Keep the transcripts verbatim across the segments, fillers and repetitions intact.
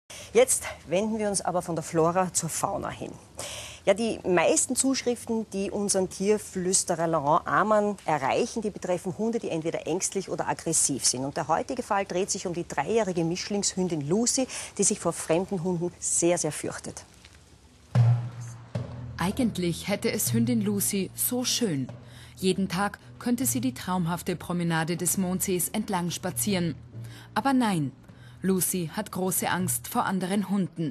Jetzt wenden wir uns aber von der Flora zur Fauna hin. Ja, die meisten Zuschriften, die unseren Tierflüsterer Laurent Amann erreichen, die betreffen Hunde, die entweder ängstlich oder aggressiv sind. Und der heutige Fall dreht sich um die dreijährige Mischlingshündin Lucy, die sich vor fremden Hunden sehr, sehr fürchtet. Eigentlich hätte es Hündin Lucy so schön. Jeden Tag könnte sie die traumhafte Promenade des Mondsees entlang spazieren. Aber nein, Lucy hat große Angst vor anderen Hunden.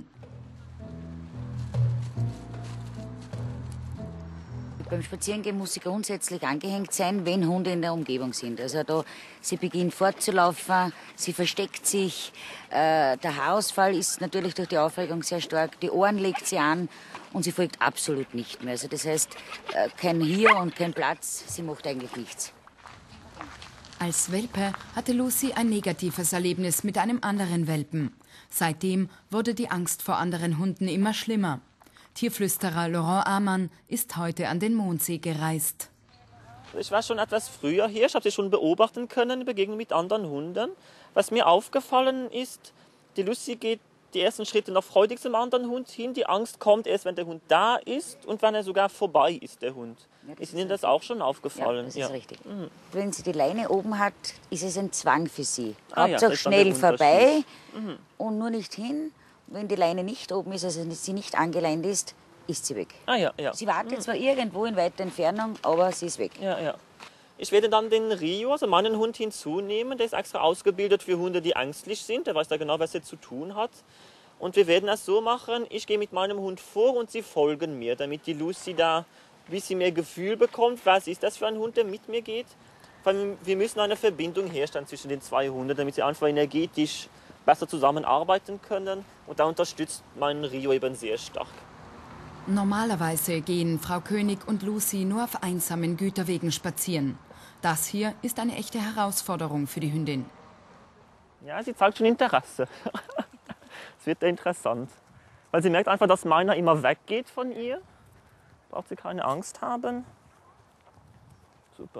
Beim Spazierengehen muss sie grundsätzlich angehängt sein, wenn Hunde in der Umgebung sind. Also da, sie beginnt fortzulaufen, sie versteckt sich, äh, der Haarausfall ist natürlich durch die Aufregung sehr stark, die Ohren legt sie an und sie folgt absolut nicht mehr. Also das heißt, äh, kein Hier und kein Platz, sie macht eigentlich nichts. Als Welpe hatte Lucy ein negatives Erlebnis mit einem anderen Welpen. Seitdem wurde die Angst vor anderen Hunden immer schlimmer. Tierflüsterer Laurent Amann ist heute an den Mondsee gereist. Ich war schon etwas früher hier, ich habe sie schon beobachten können, in Begegnung mit anderen Hunden. Was mir aufgefallen ist, die Lucy geht die ersten Schritte noch freudig zum anderen Hund hin. Die Angst kommt erst, wenn der Hund da ist und wenn er sogar vorbei ist, der Hund. Ja, ist Ihnen das auch schon aufgefallen? Ja, das ist ja. richtig. Mhm. Wenn sie die Leine oben hat, ist es ein Zwang für sie. Ah, Hauptsache ja, schnell vorbei mhm. und nur nicht hin. Wenn die Leine nicht oben ist, also sie nicht angeleint ist, ist sie weg. Ah, ja, ja. Sie wartet mhm. zwar irgendwo in weiter Entfernung, aber sie ist weg. Ja, ja. Ich werde dann den Rio, also meinen Hund, hinzunehmen. Der ist extra ausgebildet für Hunde, die ängstlich sind. Der weiß da genau, was er zu tun hat. Und wir werden es so machen, ich gehe mit meinem Hund vor und sie folgen mir, damit die Lucy da ein bisschen mehr Gefühl bekommt, was ist das für ein Hund, der mit mir geht. Weil wir müssen eine Verbindung herstellen zwischen den zwei Hunden, damit sie einfach energetisch besser zusammenarbeiten können. Und da unterstützt mein Rio eben sehr stark. Normalerweise gehen Frau König und Lucy nur auf einsamen Güterwegen spazieren. Das hier ist eine echte Herausforderung für die Hündin. Ja, sie zeigt schon Interesse. Es wird interessant. Weil sie merkt einfach, dass meiner immer weggeht von ihr. Braucht sie keine Angst haben. Super.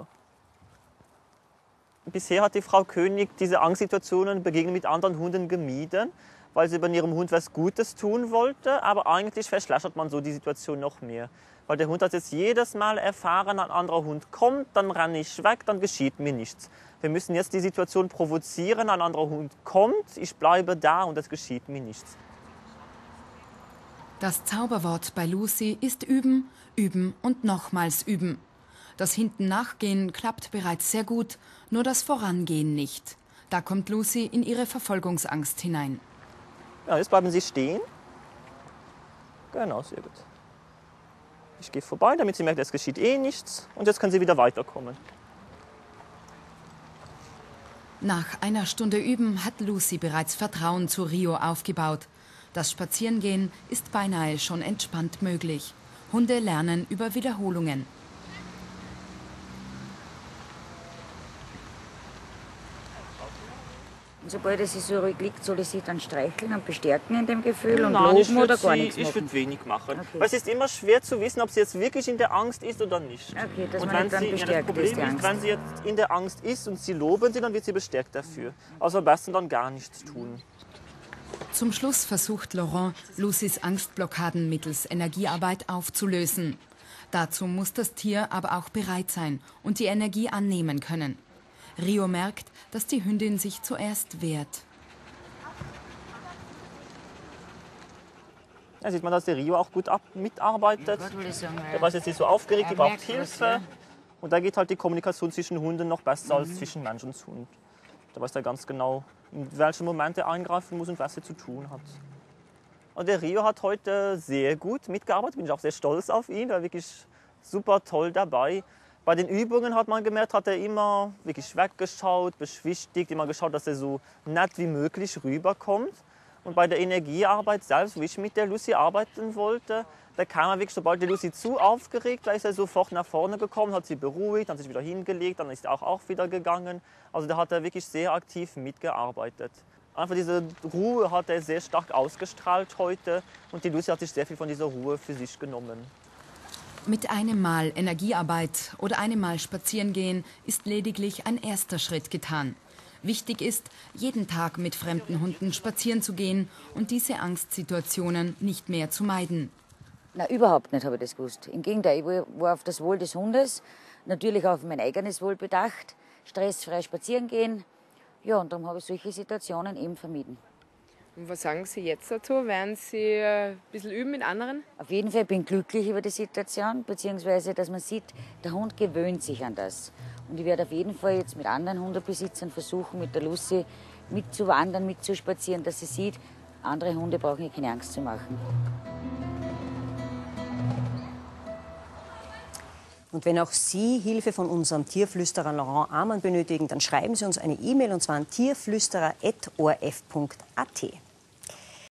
Bisher hat die Frau König diese Angstsituationen, Begegnungen mit anderen Hunden gemieden, weil sie bei ihrem Hund was Gutes tun wollte. Aber eigentlich verschlechtert man so die Situation noch mehr. Weil der Hund hat jetzt jedes Mal erfahren, ein anderer Hund kommt, dann renne ich weg, dann geschieht mir nichts. Wir müssen jetzt die Situation provozieren, ein anderer Hund kommt, ich bleibe da und es geschieht mir nichts. Das Zauberwort bei Lucy ist üben, üben und nochmals üben. Das Hinten-Nachgehen klappt bereits sehr gut, nur das Vorangehen nicht. Da kommt Lucy in ihre Verfolgungsangst hinein. Ja, jetzt bleiben Sie stehen. Genau, sehr gut. Ich gehe vorbei, damit sie merkt, es geschieht eh nichts. Und jetzt können Sie wieder weiterkommen. Nach einer Stunde Üben hat Lucy bereits Vertrauen zu Rio aufgebaut. Das Spazierengehen ist beinahe schon entspannt möglich. Hunde lernen über Wiederholungen. Sobald sie so ruhig liegt, soll ich sie dann streicheln und bestärken in dem Gefühl und Nein, loben oder gar sie, nichts machen? Ich würde wenig machen. Okay. Weil es ist immer schwer zu wissen, ob sie jetzt wirklich in der Angst ist oder nicht. Okay, dass und man nicht dann sie, bestärkt ja, das Problem ist, die ist, Angst. wenn sie jetzt in der Angst ist und sie loben sie, dann wird sie bestärkt dafür. Also am besten dann gar nichts tun. Zum Schluss versucht Laurent, Lucys Angstblockaden mittels Energiearbeit aufzulösen. Dazu muss das Tier aber auch bereit sein und die Energie annehmen können. Rio merkt, dass die Hündin sich zuerst wehrt. Da sieht man, dass der Rio auch gut ab mitarbeitet. Sagen, ja. Der weiß jetzt nicht so aufgeregt, die braucht merkt Hilfe. das, ja. Und da geht halt die Kommunikation zwischen Hunden noch besser Mhm. als zwischen Mensch und Hund. Da weiß er ganz genau, in welchen Moment er eingreifen muss und was er zu tun hat. Und der Rio hat heute sehr gut mitgearbeitet, bin ich auch sehr stolz auf ihn, er war wirklich super toll dabei. Bei den Übungen hat man gemerkt, hat er immer wirklich weggeschaut, beschwichtigt, immer geschaut, dass er so nett wie möglich rüberkommt. Und bei der Energiearbeit selbst, wie ich mit der Lucy arbeiten wollte, da kam er wirklich, sobald die Lucy zu aufgeregt war, ist er sofort nach vorne gekommen, hat sie beruhigt, dann sich wieder hingelegt, dann ist er auch, auch wieder gegangen. Also da hat er wirklich sehr aktiv mitgearbeitet. Einfach diese Ruhe hat er sehr stark ausgestrahlt heute und die Lucy hat sich sehr viel von dieser Ruhe für sich genommen. Mit einem Mal Energiearbeit oder einem Mal Spazierengehen ist lediglich ein erster Schritt getan. Wichtig ist, jeden Tag mit fremden Hunden spazieren zu gehen und diese Angstsituationen nicht mehr zu meiden. Na, überhaupt nicht habe ich das gewusst. Im Gegenteil, ich war auf das Wohl des Hundes, natürlich auf mein eigenes Wohl bedacht, stressfrei spazieren gehen. Ja, und darum habe ich solche Situationen eben vermieden. Und was sagen Sie jetzt dazu? Werden Sie ein bisschen üben mit anderen? Auf jeden Fall bin ich glücklich über die Situation, beziehungsweise dass man sieht, der Hund gewöhnt sich an das. Und ich werde auf jeden Fall jetzt mit anderen Hundebesitzern versuchen, mit der Lucy mitzuwandern, mitzuspazieren, dass sie sieht, andere Hunde brauchen ihr keine Angst zu machen. Und wenn auch Sie Hilfe von unserem Tierflüsterer Laurent Amann benötigen, dann schreiben Sie uns eine E-Mail, und zwar an tierflüsterer at o r f punkt a t.